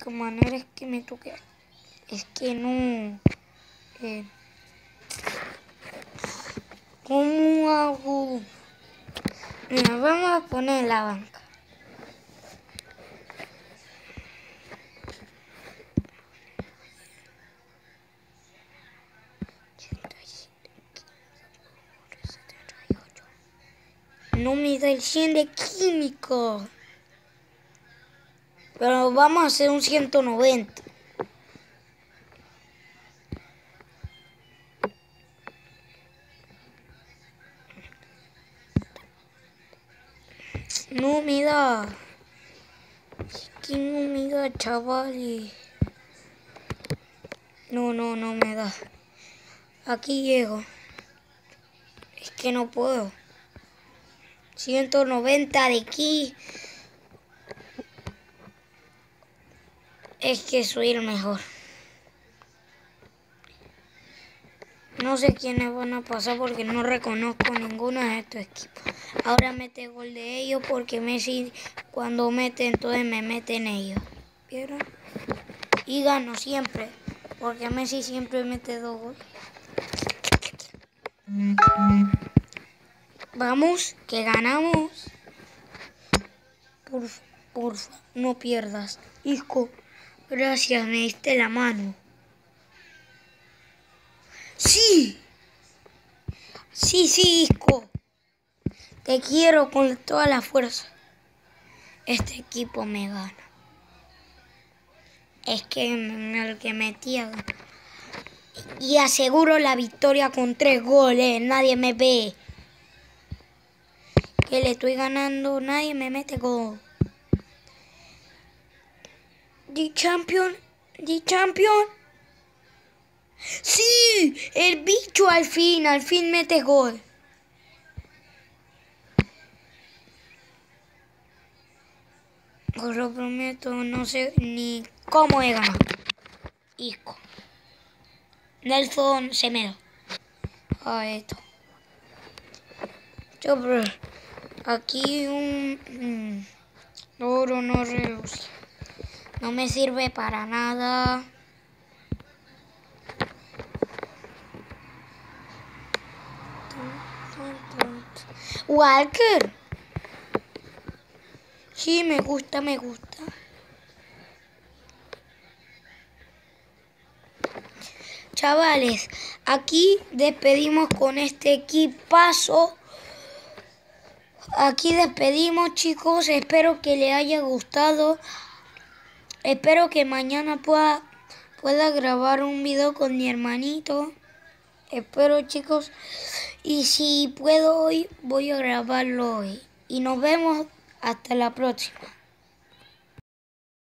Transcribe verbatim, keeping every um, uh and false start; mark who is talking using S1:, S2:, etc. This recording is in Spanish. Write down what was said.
S1: única manera es que me toque. Es que no. Eh, ¿Cómo hago? Mira, vamos a poner la banca. No me da el cien de químico. Pero vamos a hacer un ciento noventa. No me da. Es que no me da, chavales. No, no, no me da. Aquí llego. Es que no puedo. ciento noventa de aquí. Es que soy el mejor. No sé quiénes van a pasar porque no reconozco ninguno de estos equipos. Ahora mete gol de ellos porque Messi cuando mete entonces me meten ellos. ¿Vieron? Y gano siempre porque Messi siempre mete dos goles. Vamos, que ganamos. Porfa, porfa, no pierdas. Hijo, gracias, me diste la mano. ¡Sí! Sí, sí, Isco. Te quiero con toda la fuerza. Este equipo me gana. Es que el que metía. Y aseguro la victoria con tres goles. Nadie me ve. Que le estoy ganando. Nadie me mete gol. The champion. The champion. ¡Sí! El bicho al fin. Al fin mete gol. Os lo prometo, no sé ni cómo he ganado. Isco. Nelson Semedo. Ah, esto. Yo, bro. Aquí un... Mm, oro no reluce. No me sirve para nada. Walker. Sí, me gusta, me gusta. Chavales, aquí despedimos con este equipazo. Aquí despedimos, chicos. Espero que les haya gustado. Espero que mañana pueda, pueda grabar un video con mi hermanito. Espero, chicos. Y si puedo hoy, voy a grabarlo hoy. Y nos vemos hasta la próxima.